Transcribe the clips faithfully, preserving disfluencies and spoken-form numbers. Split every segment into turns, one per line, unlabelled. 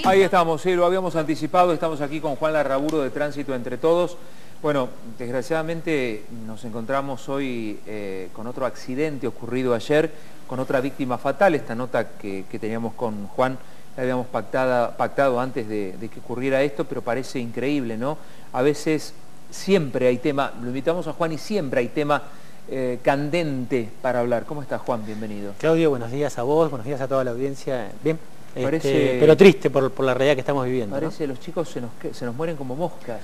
Ahí estamos, sí, lo habíamos anticipado, estamos aquí con Juan Larraburu de Tránsito Entre Todos. Bueno, desgraciadamente nos encontramos hoy eh, con otro accidente ocurrido ayer, con otra víctima fatal. Esta nota que, que teníamos con Juan la habíamos pactada, pactado antes de, de que ocurriera esto, pero parece increíble, ¿no? A veces siempre hay tema, lo invitamos a Juan y siempre hay tema eh, candente para hablar. ¿Cómo estás, Juan? Bienvenido.
Claudio, buenos días a vos, buenos días a toda la audiencia. Bien,
parece,
este, pero triste por, por la realidad que estamos viviendo.
Parece,
¿no?
Los chicos se nos, se nos mueren como moscas.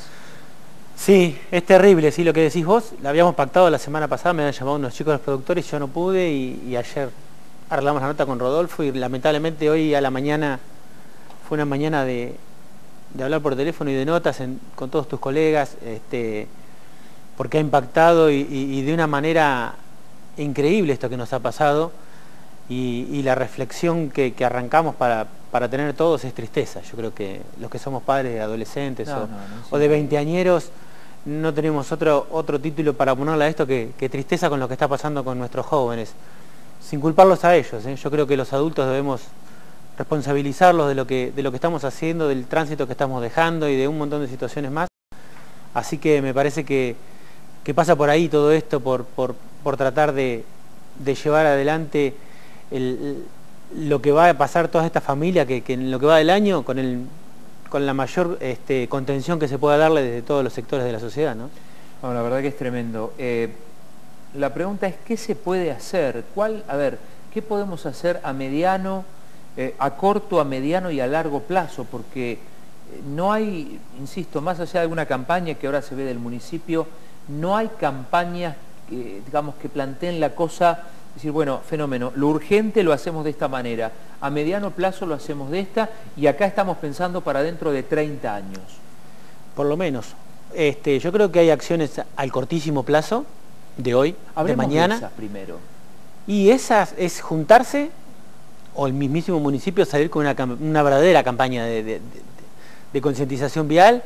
Sí, es terrible, sí, lo que decís vos. La habíamos pactado la semana pasada, me habían llamado unos chicos los productores, yo no pude y, y ayer arreglamos la nota con Rodolfo y lamentablemente hoy a la mañana fue una mañana de, de hablar por teléfono y de notas en, con todos tus colegas, este, porque ha impactado y, y, y de una manera increíble esto que nos ha pasado y, y la reflexión que, que arrancamos para, para tener todos es tristeza. Yo creo que los que somos padres de adolescentes no, o, no, no, o de veinteañeros no tenemos otro, otro título para ponerle a esto que, que tristeza con lo que está pasando con nuestros jóvenes, sin culparlos a ellos, ¿eh? Yo creo que los adultos debemos responsabilizarlos de lo, que, de lo que estamos haciendo, del tránsito que estamos dejando y de un montón de situaciones más. Así que me parece que, que pasa por ahí todo esto, por, por, por tratar de, de llevar adelante el, lo que va a pasar toda esta familia, que, que en lo que va del año, con, el, con la mayor este, contención que se pueda darle desde todos los sectores de la sociedad, ¿no?
No, la verdad que es tremendo. Eh, la pregunta es, ¿qué se puede hacer? ¿Cuál, a ver, qué podemos hacer a mediano, eh, a corto, a mediano y a largo plazo? Porque no hay, insisto, más allá de alguna campaña que ahora se ve del municipio, no hay campañas que, digamos, que planteen la cosa, decir, bueno, fenómeno, lo urgente lo hacemos de esta manera, a mediano plazo lo hacemos de esta, y acá estamos pensando para dentro de treinta años.
Por lo menos. Este, yo creo que hay acciones al cortísimo plazo, de hoy,
Hablemos
de mañana.
De esas primero.
Y esas es juntarse, o el mismísimo municipio salir con una, una verdadera campaña de, de, de, de concientización vial,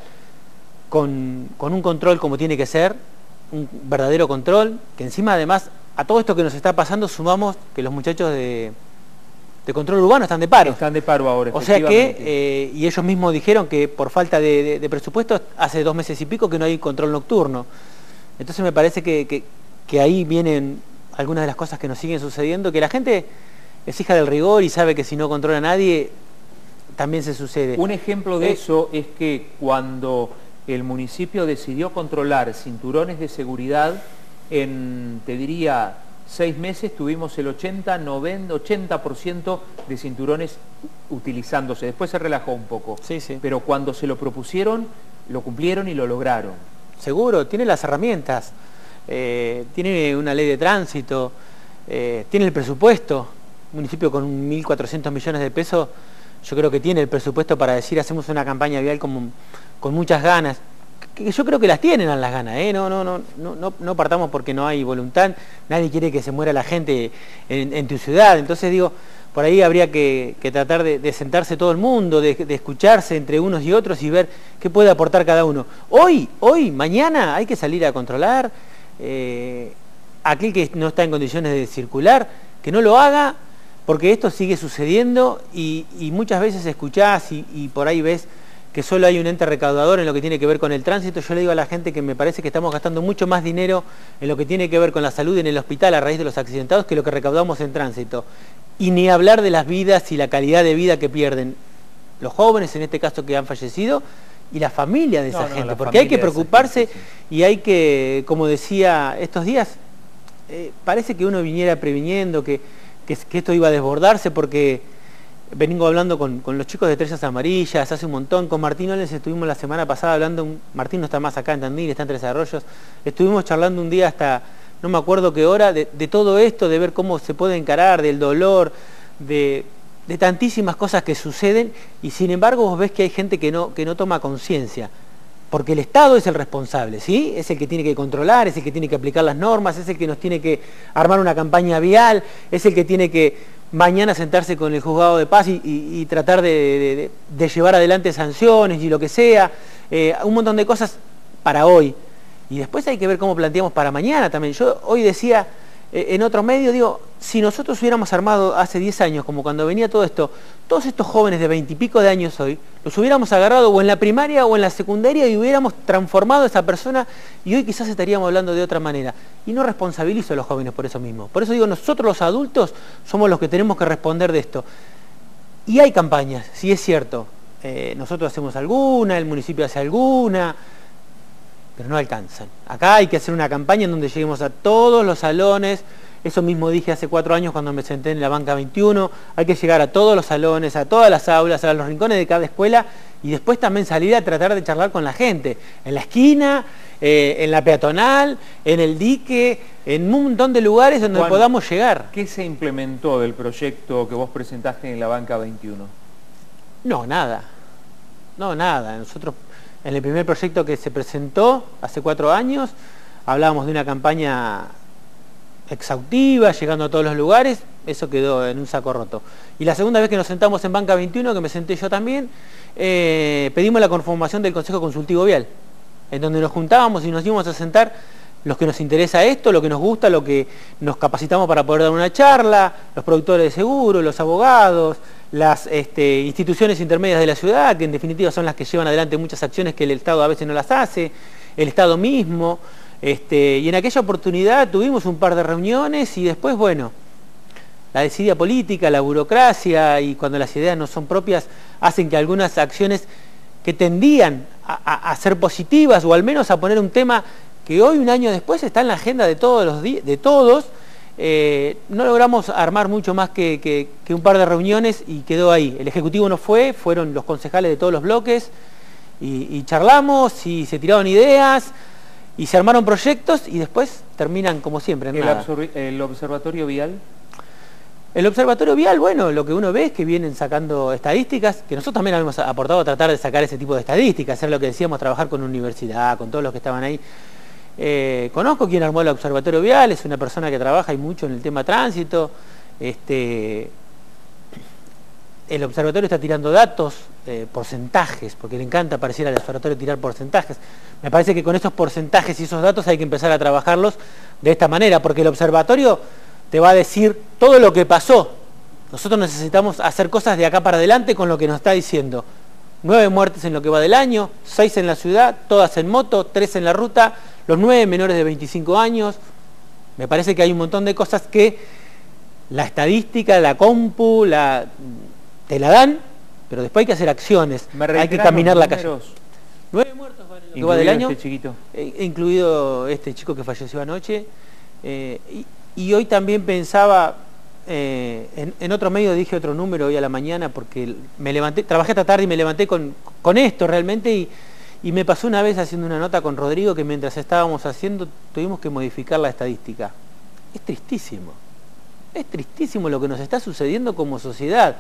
con, con un control como tiene que ser, un verdadero control, que encima además a todo esto que nos está pasando sumamos que los muchachos de, de control urbano están de paro.
Están de paro ahora,
o sea que, eh, y ellos mismos dijeron que por falta de, de, de presupuesto hace dos meses y pico que no hay control nocturno. Entonces me parece que, que, que ahí vienen algunas de las cosas que nos siguen sucediendo, que la gente es hija del rigor y sabe que si no controla a nadie, también se sucede.
Un ejemplo de eh, eso es que cuando el municipio decidió controlar cinturones de seguridad, en, te diría, seis meses tuvimos el ochenta, noventa, ochenta por ciento de cinturones utilizándose. Después se relajó un poco.
Sí, sí.
Pero cuando se lo propusieron, lo cumplieron y lo lograron.
Seguro, tiene las herramientas, eh, tiene una ley de tránsito, eh, tiene el presupuesto. Un municipio con mil cuatrocientos millones de pesos, yo creo que tiene el presupuesto para decir hacemos una campaña vial con, con muchas ganas. Que yo creo que las tienen a las ganas, ¿eh? no, no, no, no, no partamos porque no hay voluntad, nadie quiere que se muera la gente en, en tu ciudad. Entonces digo, por ahí habría que, que tratar de, de sentarse todo el mundo, de, de escucharse entre unos y otros y ver qué puede aportar cada uno. Hoy, hoy, mañana hay que salir a controlar, eh, aquel que no está en condiciones de circular, que no lo haga, porque esto sigue sucediendo y, y muchas veces escuchás y, y por ahí ves que solo hay un ente recaudador en lo que tiene que ver con el tránsito. Yo le digo a la gente que me parece que estamos gastando mucho más dinero en lo que tiene que ver con la salud en el hospital a raíz de los accidentados que lo que recaudamos en tránsito. Y ni hablar de las vidas y la calidad de vida que pierden los jóvenes, en este caso que han fallecido, y la familia de esa no, no, gente. Porque hay que preocuparse gente, sí. Y hay que, como decía estos días, eh, parece que uno viniera previniendo que, que, que esto iba a desbordarse porque... Vengo hablando con, con los chicos de Estrellas Amarillas hace un montón, con Martín Oles estuvimos la semana pasada hablando, un, Martín no está más acá en Tandil, está en Tres Arroyos, estuvimos charlando un día hasta, no me acuerdo qué hora, de, de todo esto, de ver cómo se puede encarar, del dolor, de, de tantísimas cosas que suceden, y sin embargo vos ves que hay gente que no, que no toma conciencia, porque el Estado es el responsable, ¿sí? Es el que tiene que controlar, es el que tiene que aplicar las normas, es el que nos tiene que armar una campaña vial, es el que tiene que mañana sentarse con el juzgado de paz y, y, y tratar de, de, de llevar adelante sanciones y lo que sea, eh, un montón de cosas para hoy. Y después hay que ver cómo planteamos para mañana también. Yo hoy decía, eh, en otro medio, digo, si nosotros hubiéramos armado hace diez años, como cuando venía todo esto, todos estos jóvenes de veintipico de años hoy, los hubiéramos agarrado o en la primaria o en la secundaria y hubiéramos transformado a esa persona y hoy quizás estaríamos hablando de otra manera. Y no responsabilizo a los jóvenes por eso mismo. Por eso digo, nosotros los adultos somos los que tenemos que responder de esto. Y hay campañas, sí es cierto. Eh, nosotros hacemos alguna, el municipio hace alguna, pero no alcanzan. Acá hay que hacer una campaña en donde lleguemos a todos los salones. Eso mismo dije hace cuatro años cuando me senté en la banca veintiuno. Hay que llegar a todos los salones, a todas las aulas, a los rincones de cada escuela y después también salir a tratar de charlar con la gente. En la esquina, eh, en la peatonal, en el dique, en un montón de lugares donde
Juan,
podamos llegar.
¿Qué se implementó del proyecto que vos presentaste en la banca veintiuno?
No, nada. No, nada. Nosotros, en el primer proyecto que se presentó hace cuatro años, hablábamos de una campaña exhaustiva, llegando a todos los lugares, eso quedó en un saco roto. Y la segunda vez que nos sentamos en banca veintiuno, que me senté yo también, eh, pedimos la conformación del Consejo Consultivo Vial, en donde nos juntábamos y nos íbamos a sentar los que nos interesa esto, lo que nos gusta, lo que nos capacitamos para poder dar una charla, los productores de seguro, los abogados, las este, instituciones intermedias de la ciudad, que en definitiva son las que llevan adelante muchas acciones que el Estado a veces no las hace, el Estado mismo. Este, y en aquella oportunidad tuvimos un par de reuniones y después, bueno, la desidia política, la burocracia y cuando las ideas no son propias hacen que algunas acciones que tendían a, a, a ser positivas o al menos a poner un tema que hoy, un año después, está en la agenda de todos, los de todos eh, no logramos armar mucho más que, que, que un par de reuniones y quedó ahí. El Ejecutivo no fue, fueron los concejales de todos los bloques y, y charlamos y se tiraron ideas y se armaron proyectos y después terminan como siempre en
el,
nada.
¿El observatorio vial?
El observatorio vial, bueno, lo que uno ve es que vienen sacando estadísticas, que nosotros también hemos aportado a tratar de sacar ese tipo de estadísticas, hacer lo que decíamos, trabajar con universidad, con todos los que estaban ahí. Eh, conozco quien armó el observatorio vial, es una persona que trabaja y mucho en el tema tránsito. Este, el observatorio está tirando datos, eh, porcentajes, porque le encanta pareciera al observatorio tirar porcentajes. Me parece que con esos porcentajes y esos datos hay que empezar a trabajarlos de esta manera, porque el observatorio te va a decir todo lo que pasó. Nosotros necesitamos hacer cosas de acá para adelante con lo que nos está diciendo. Nueve muertes en lo que va del año, seis en la ciudad, todas en moto, tres en la ruta, los nueve menores de veinticinco años. Me parece que hay un montón de cosas que la estadística, la compu, la, te la dan, pero después hay que hacer acciones, hay que caminar la calle. Nueve muertos en lo que va del año,
este chiquito.
Eh, incluido este chico que falleció anoche. Eh, y, y hoy también pensaba, eh, en, en otro medio dije otro número hoy a la mañana, porque me levanté, trabajé esta tarde y me levanté con, con esto realmente, y, y me pasó una vez haciendo una nota con Rodrigo que mientras estábamos haciendo tuvimos que modificar la estadística. Es tristísimo, es tristísimo lo que nos está sucediendo como sociedad,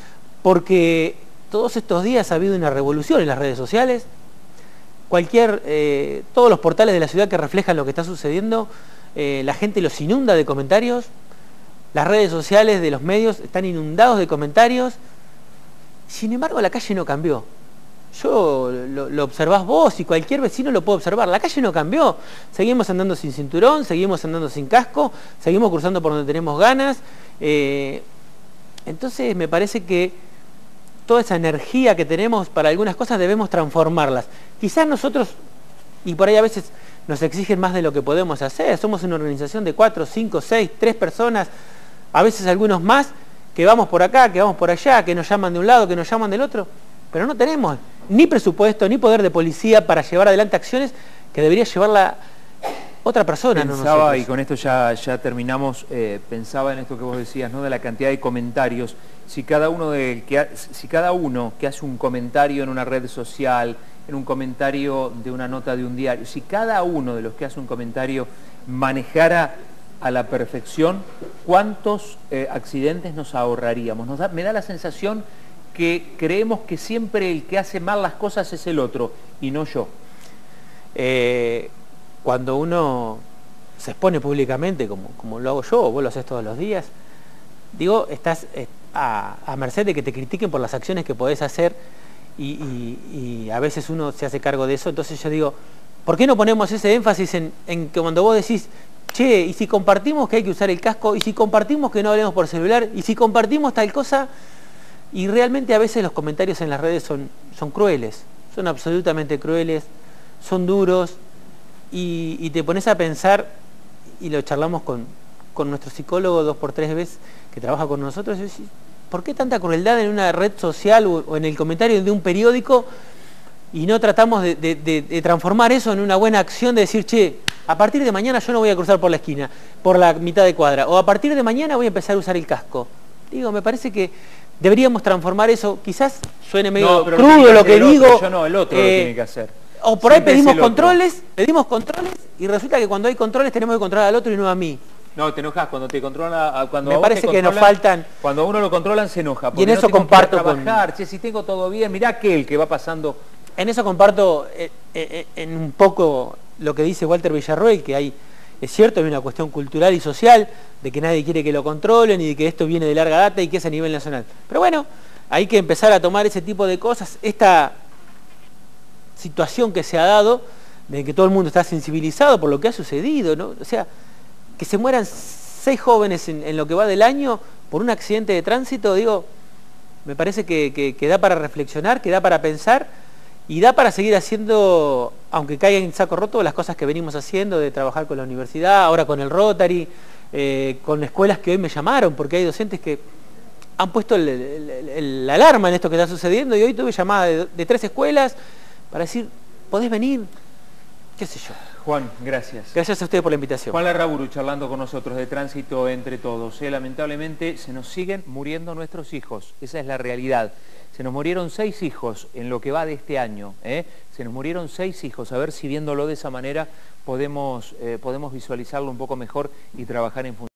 porque todos estos días ha habido una revolución en las redes sociales, cualquier, eh, todos los portales de la ciudad que reflejan lo que está sucediendo, eh, la gente los inunda de comentarios, las redes sociales de los medios están inundados de comentarios, sin embargo la calle no cambió. Yo lo, lo observás vos y cualquier vecino lo puede observar, la calle no cambió, seguimos andando sin cinturón, seguimos andando sin casco, seguimos cruzando por donde tenemos ganas, eh, entonces me parece que toda esa energía que tenemos para algunas cosas debemos transformarlas. Quizás nosotros, y por ahí a veces nos exigen más de lo que podemos hacer, somos una organización de cuatro, cinco, seis, tres personas, a veces algunos más, que vamos por acá, que vamos por allá, que nos llaman de un lado, que nos llaman del otro, pero no tenemos ni presupuesto, ni poder de policía para llevar adelante acciones que debería llevarla otra persona.
Pensaba,
no
y con esto ya, ya terminamos, eh, pensaba en esto que vos decías, ¿no? De la cantidad de comentarios. Si cada uno de, que, si cada uno que hace un comentario en una red social, en un comentario de una nota de un diario, si cada uno de los que hace un comentario manejara a la perfección, ¿cuántos eh, accidentes nos ahorraríamos? Nos da, me da la sensación que creemos que siempre el que hace mal las cosas es el otro y no yo.
Eh, cuando uno se expone públicamente, como, como lo hago yo, o vos lo haces todos los días, digo, estás eh, a, a merced de que te critiquen por las acciones que podés hacer y, y, y a veces uno se hace cargo de eso. Entonces yo digo, ¿por qué no ponemos ese énfasis en, en que cuando vos decís che, y si compartimos que hay que usar el casco, y si compartimos que no hablemos por celular, y si compartimos tal cosa, y realmente a veces los comentarios en las redes son, son crueles, son absolutamente crueles, son duros, y, y te pones a pensar, y lo charlamos con, con nuestro psicólogo dos por tres veces que trabaja con nosotros, y decís, ¿por qué tanta crueldad en una red social o, o en el comentario de un periódico y no tratamos de, de, de, de transformar eso en una buena acción de decir, che, a partir de mañana yo no voy a cruzar por la esquina, por la mitad de cuadra, o a partir de mañana voy a empezar a usar el casco? Digo, me parece que deberíamos transformar eso, quizás suene medio
no,
crudo lo que,
lo que
digo.
Otro, yo no, el otro
eh,
lo tiene que hacer.
O por
Siempre
ahí pedimos
es el
controles,
otro.
pedimos controles y resulta que cuando hay controles tenemos que controlar al otro y no a mí.
No, te enojas cuando te controla, cuando
Me
a vos
parece
te
que nos
controlan,
faltan...
Cuando a uno lo controlan se enoja.
Y en eso
no tengo
comparto
que ir a trabajar,
con...
che, si tengo todo bien, mirá aquel que va pasando.
En eso comparto eh, eh, en un poco lo que dice Walter Villarroel, que hay, es cierto, hay una cuestión cultural y social de que nadie quiere que lo controlen y de que esto viene de larga data y que es a nivel nacional. Pero bueno, hay que empezar a tomar ese tipo de cosas. Esta situación que se ha dado, de que todo el mundo está sensibilizado por lo que ha sucedido, ¿no? O sea, que se mueran seis jóvenes en, en lo que va del año por un accidente de tránsito, digo, me parece que, que, que da para reflexionar, que da para pensar y da para seguir haciendo, aunque caiga en saco roto, las cosas que venimos haciendo, de trabajar con la universidad, ahora con el Rotary, eh, con escuelas que hoy me llamaron, porque hay docentes que han puesto el, el, el, el, la alarma en esto que está sucediendo, y hoy tuve llamada de, de tres escuelas para decir, ¿podés venir? ¿Qué sé yo?
Juan, gracias.
Gracias a ustedes por la invitación.
Juan Larraburu charlando con nosotros de Tránsito Entre Todos. Eh, lamentablemente se nos siguen muriendo nuestros hijos, esa es la realidad. Se nos murieron seis hijos en lo que va de este año. ¿eh? Se nos murieron seis hijos, a ver si viéndolo de esa manera podemos, eh, podemos visualizarlo un poco mejor y trabajar en función.